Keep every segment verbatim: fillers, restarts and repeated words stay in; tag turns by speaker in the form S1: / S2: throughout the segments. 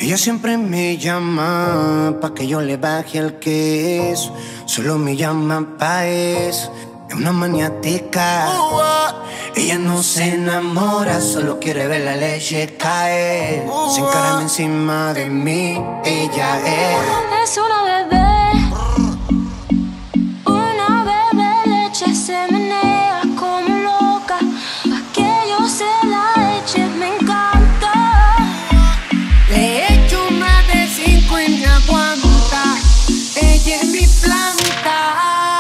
S1: Ella siempre me llama pa' que yo le baje el queso. Solo me llama pa' eso. Es una maniática. Ella no se enamora, solo quiere ver la leche caer. Se encarama encima de mí, ella es.
S2: Es una bebé, una bebé leche, se menea como loca, pa' que yo se la eche, me encanta.
S1: Le echo más de cinco y me aguanta. Ella es mi planta.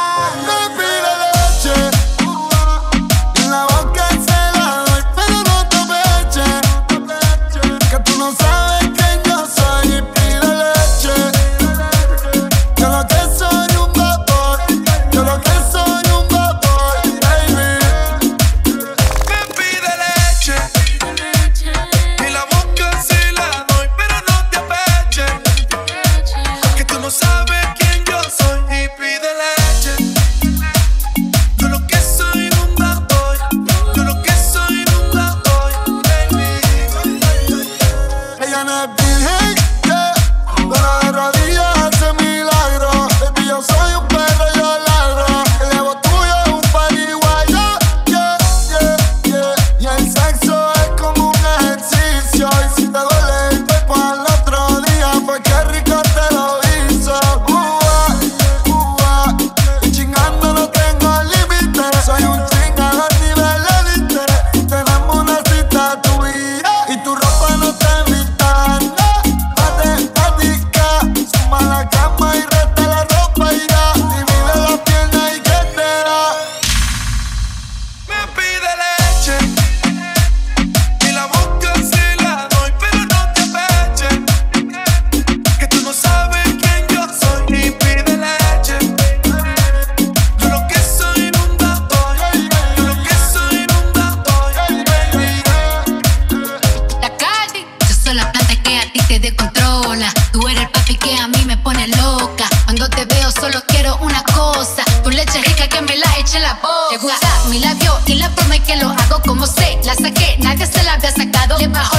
S3: Tú eres el papi que a mí me pone loca. Cuando te veo solo quiero una cosa: tu leche rica que me la eche en la boca. Te gusta mi labio y la forma en que lo hago, como sé, la saqué, nadie se la había sacado. Le bajo